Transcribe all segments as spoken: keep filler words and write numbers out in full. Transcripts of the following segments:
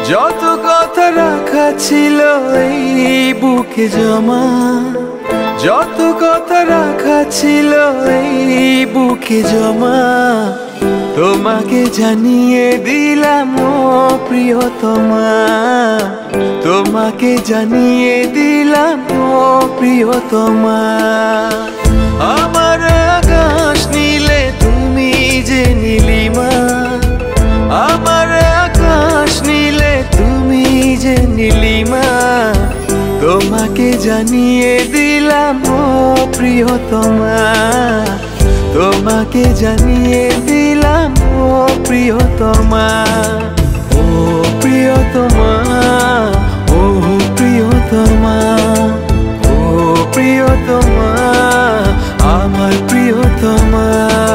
যত কথা রাখা ছিল এই বুকে জমা, যত কথা রাখা ছিল এই বুকে জমা, তোমাকে জানিয়ে দিলাম ও প্রিয়তমা, তোমাকে জানিয়ে দিলাম ও প্রিয়তমা। আমার আকাশ নীলে তুমি যে নীলিমা, আমার আকাশ নীলে তুমি যে নীলিমা, তোমাকে জানিয়ে দিলাম ও প্রিয়তমা, তোমাকে জানিয়ে দিলাম ও প্রিয়তমা। ও প্রিয়তমা, ও প্রিয়তমা, ও প্রিয়তমা, আমার প্রিয়তমা।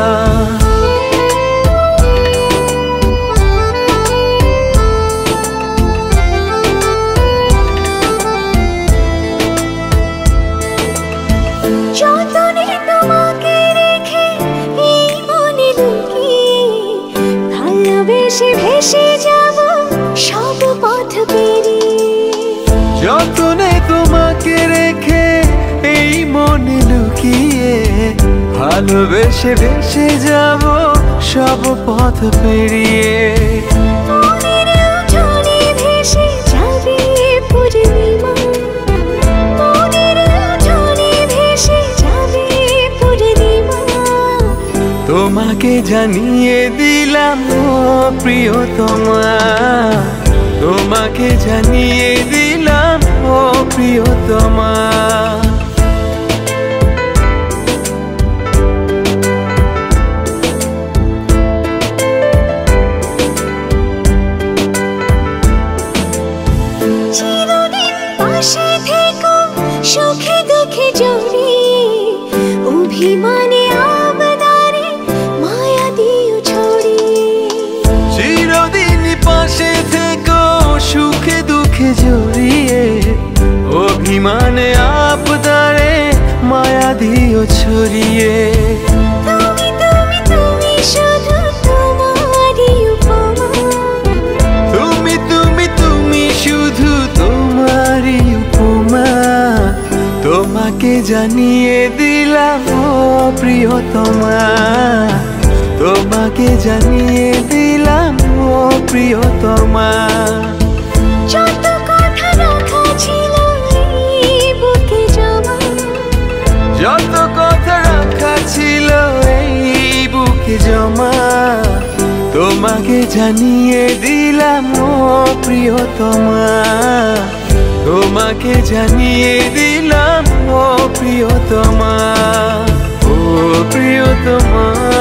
যতনে তোমাকে রেখে এই মনে লুকিয়ে, ভালোবেসে ভেসে যাব সব পথ পেরিয়ে। যতনে তোমাকে রেখে এই মনে লুকিয়ে, ভালোবেসে ভেসে যাব সব পথ পেরিয়ে। মনের উঠোনে ভেসে যাবে পূর্ণিমা, মনের উঠোনে ভেসে যাবে পূর্ণিমা, তোমাকে জানিয়ে দিলাম ও প্রিয়তমা, তোমাকে জানিয়ে দিলাম ও প্রিয়তমা। চিরদিন পাশে থেকো সুখে দুঃখে জড়িয়ে, অভিমানে আবদারে মায়া দিও ছড়িয়ে। চিরদিন পাশে থেকো সুখে দুঃখে জড়িয়ে, অভিমানে আবদারে মায়া দিও ছড়িয়ে। তুমি তুমি তুমি শুধু তোমারই উপমা, তুমি তুমি তুমি শুধু তোমারই উপমা, তোমাকে জানিয়ে দিলাম ও প্রিয়তমা, তোমাকে জানিয়ে দিলাম ও প্রিয়তমা। যত কথা রাখা ছিল এই বুকে জমা, যত কথা রাখা ছিল এই বুকে জমা, তোমাকে জানিয়ে দিলাম ও প্রিয়তমা, তোমাকে জানিয়ে দিলাম ও প্রিয়তমা, ও প্রিয়তমা।